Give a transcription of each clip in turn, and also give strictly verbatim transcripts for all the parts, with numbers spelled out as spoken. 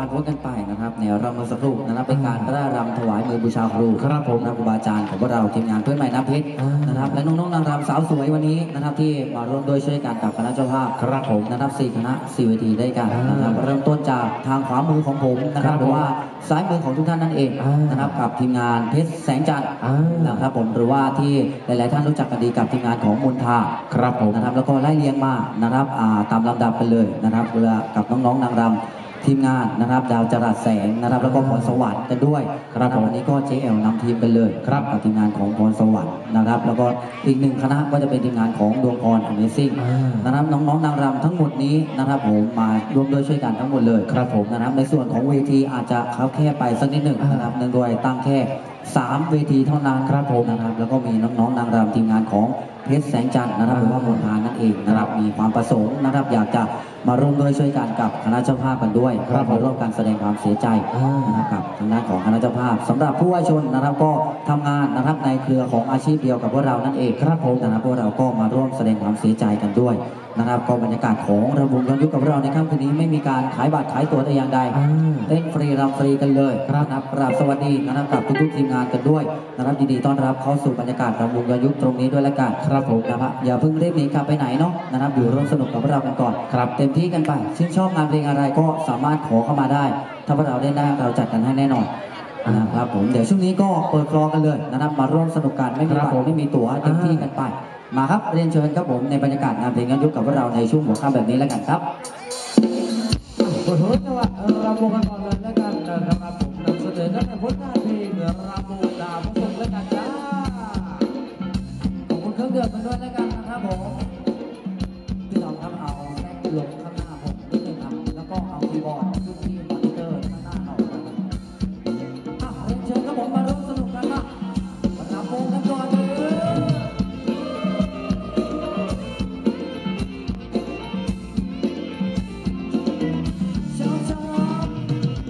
ผ่านพ้นกันไปนะครับในรำเมื่อสักครู่นะครับเป็นการร่ายรำถวายมือบูชาครูครับผมครูบาอาจารย์ของพวกเราทีมงานเพื่อนใหม่น้ำเพชรนะครับและน้องๆนางรำสาวสวยวันนี้นะครับที่มาร่วมด้วยช่วยกันกับคณะเจ้าภาพครับผมนะครับสี่คณะสี่เวทีได้กันนะครับเริ่มต้นจากทางขวามือของผมนะครับหรือว่าซ้ายมือของทุกท่านนั่นเองนะครับกับทีมงานเพชรแสงจันทร์นะครับผมหรือว่าที่หลายๆท่านรู้จักกันดีกับทีมงานของมนทาครับผมนะครับแล้วก็ไล่เลียงมานะครับตามลำดับไปเลยนะครับเวลากับน้องๆนางรำทีมงานนะครับดาวจรัสแสงนะครับแล้วก็พรสวรรค์กันด้วยครับวันนี้ก็ เจ แอล นำทีมไปเลยครับกับทีมงานของพรสวรรค์นะครับแล้วก็อีกหนึ่งคณะก็จะเป็นทีมงานของดวงพร Amazing นะครับน้องๆนางรำทั้งหมดนี้นะครับผมมาร่วมด้วยช่วยกันทั้งหมดเลยครับผมนะครับในส่วนของเวทีอาจจะเขาแค่ไปสักนิดหนึ่งนะครับเนื่องด้วยตั้งแค่สามเวทีเท่านั้นครับผมนะครับแล้วก็มีน้องๆนางรำทีมงานของเพชรแสงจันทร์นะครับหรือว่ามนทานั่นเองนะครับมีความประสงค์นะครับอยากจะมาร่วมด้วยช่วยกันกับคณะเจ้าภาพกันด้วยครับมาร่วมกันแสดงความเสียใจนะครับทางด้านของคณะเจ้าภาพสำหรับผู้ว่าชนนะครับก็ทำงานนะครับในเครือของอาชีพเดียวกับพวกเรานั่นเองครับผมนะครับพวกเราก็มาร่วมแสดงความเสียใจกันด้วยนะครับก็บรรยากาศของระบบย้อนยุคกับเราในค่ำคืนนี้ไม่มีการขายบัตรขายตั๋วแต่อย่างใดเต้นฟรีรำฟรีกันเลยครับกราบสวัสดีนะครับกับทุกๆทีมงานกันด้วยนะครับยินดีต้อนรับเข้าสู่บรรยากาศระบบย้อนยุคตรงนี้ด้วยละกันครับผมนะครับอย่าเพิ่งรีบหนีกลับไปไหนเนาะนะครับอยู่ร่วมสนุกกับเรากันก่อนครับเต็มที่กันไปชื่นชอบงานเพลงอะไรก็สามารถขอเข้ามาได้ถ้าพวกเราเล่นได้เราจัดกันให้แน่นอนนะครับผมเดี๋ยวช่วงนี้ก็เปิดกลองกันเลยนะครับมาร่วมสนุกกันไม่มีบัตรไม่มีตั๋วเต็มที่กันไปมาครับเรียนเชิญครับผมในบรรยากาศงานเพลงย้อนยุคกับพวกเราในช่วงหัวค่ำแบบนี้แล้วกันครับขอโทษนะว่าเราโมกันก่อนเลยแล้วกันนะครับผมนำเสนอกันในผลงานเพลงราโมดาผู้ชมแล้วกันจ้าขอบคุณเครื่องเดือดกันด้วยแล้วกันนะครับผมพี่น้องครับเอาแม็กลงข้างหน้าผมนิดนึงครับแล้วก็เอาคีย์บอร์ดทุกที่มอนิเตอร์ข้างหน้าเราครับอ่ะเรียนเชิญครับผมมาร่วมสนุกกันมาราโมกันก่อนเลยเ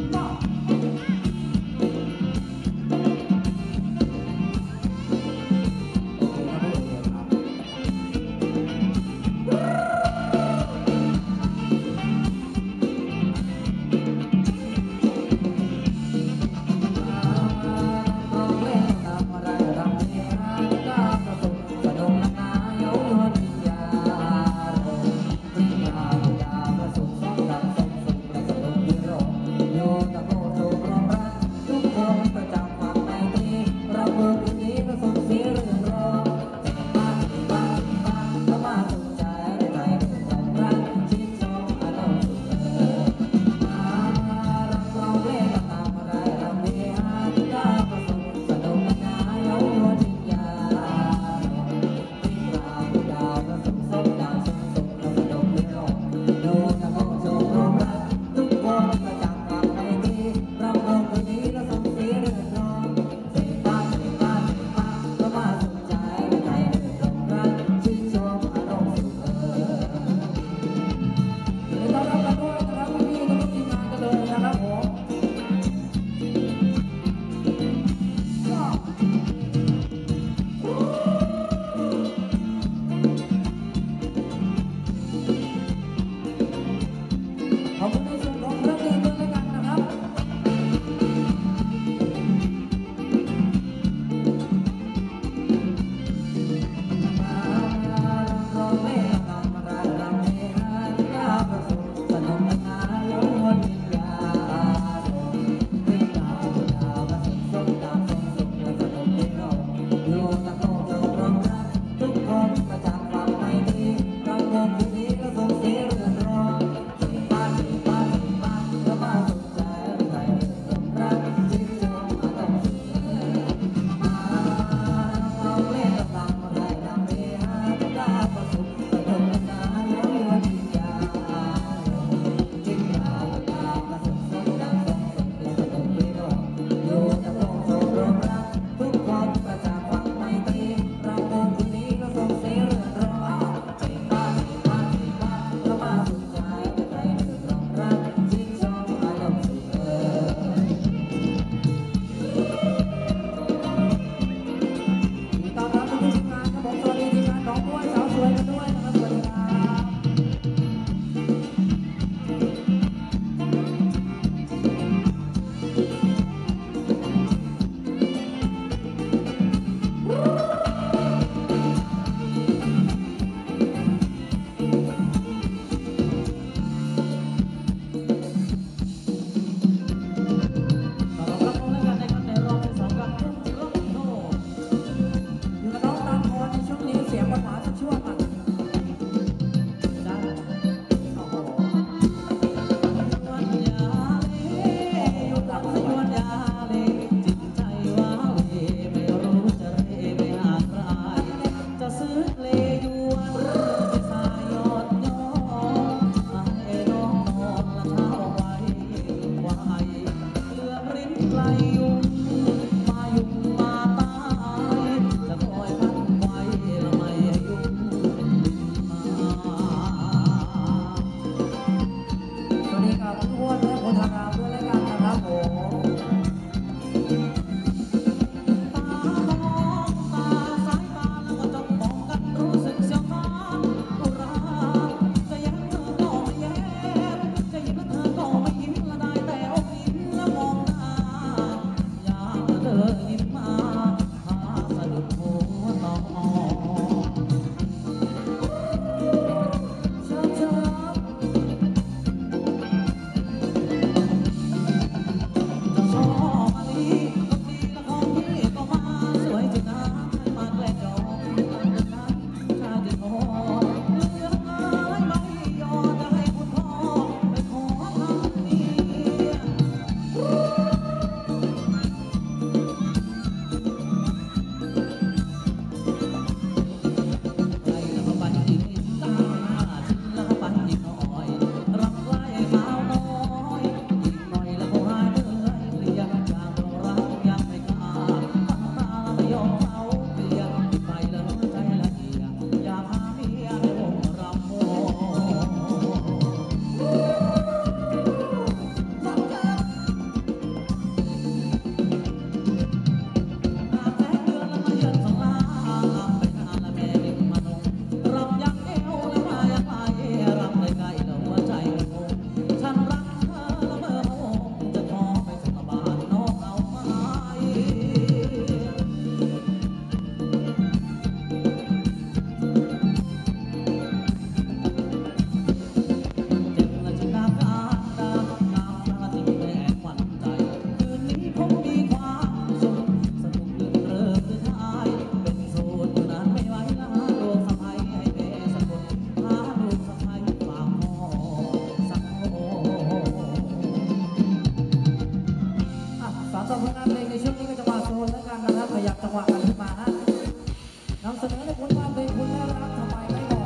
ผลงานเพลงในช่วงนี้ก็จะมาโซนแล้วกันนะครับขยับจังหวะกันขึ้นมาฮะนำเสนอในผลงานเพลงคุณน่ารักทำไมไม่บอก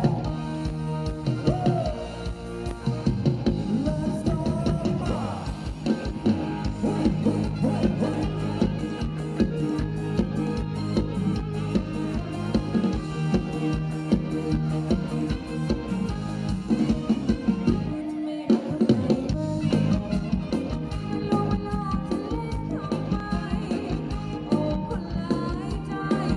ไม่รู้ทำไมไม่ลงลาทะเลทำไมโอ้คนหลายใจ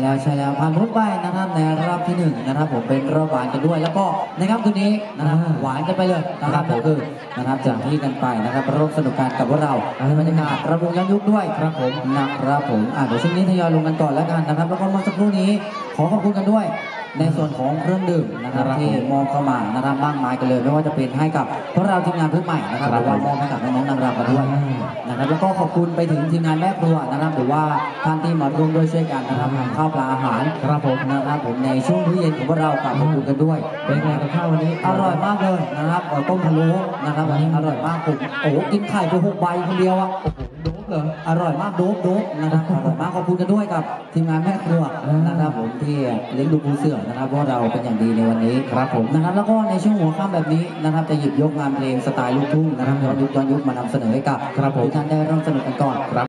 แล้วใช่แล้วผ่านพ้นไปนะครับในรอบที่หนึ่งนะครับผมเป็นรอบหวานกันด้วยแล้วก็นะครับตัวนี้นะครับหวานกันไปเลยนะครับก็คือนะครับจากที่กันไปนะครับร่วมสนุกกันกับพวกเราในบรรยากาศระบุย้อนยุคด้วยครับผมนะครับผมอ่าเดี๋ยวช่วงนี้ทยอยลงกันก่อนแล้วกันนะครับแล้วก็เมื่อสักครู่นี้ขอขอบคุณกันด้วยในส่วนของเครื่องดื่มนะครับที่มอบเข้ามานะครับมากมายกันเลยไม่ว่าจะเป็นให้กับพวกเราทีมงานเพื่อนใหม่นะครับหรือว่ามอบให้กับน้องๆนางรำกันด้วยนะครับแล้วก็ขอบคุณไปถึงทีมงานแม่ครัวนะครับหรือว่าท่านที่มาร่วมด้วยช่วยกันนะครับทำข้าวปลาอาหารครับผมนะครับผมในช่วงมื้อเย็นของพวกเรากราบขอบคุณกันด้วยเป็นไงกับข้าววันนี้อร่อยมากเลยนะครับเอ่อต้มพะโล้นะครับวันนี้อร่อยมากผมโอ้โหกินไข่ไปหกใบคนเดียวอ่ะโดบเลยอร่อยมากโดบโดบนะครับอร่อยมากขอบคุณกันด้วยกับทีมงานแม่ครัวนะครับผมที่เลี้ยงดูปูเสือนะครับพวกเราเป็นอย่างดีในวันนี้ครับผมนะครับแล้วก็ในช่วงหัวค่ำแบบนี้นะครับจะหยิบยกงานเพลงสไตล์ลูกทุ่งนะครับย้อนยุคย้อนยุคมานำเสนอให้กับทุกท่านได้ร่วมสนุกกันก่อนครับ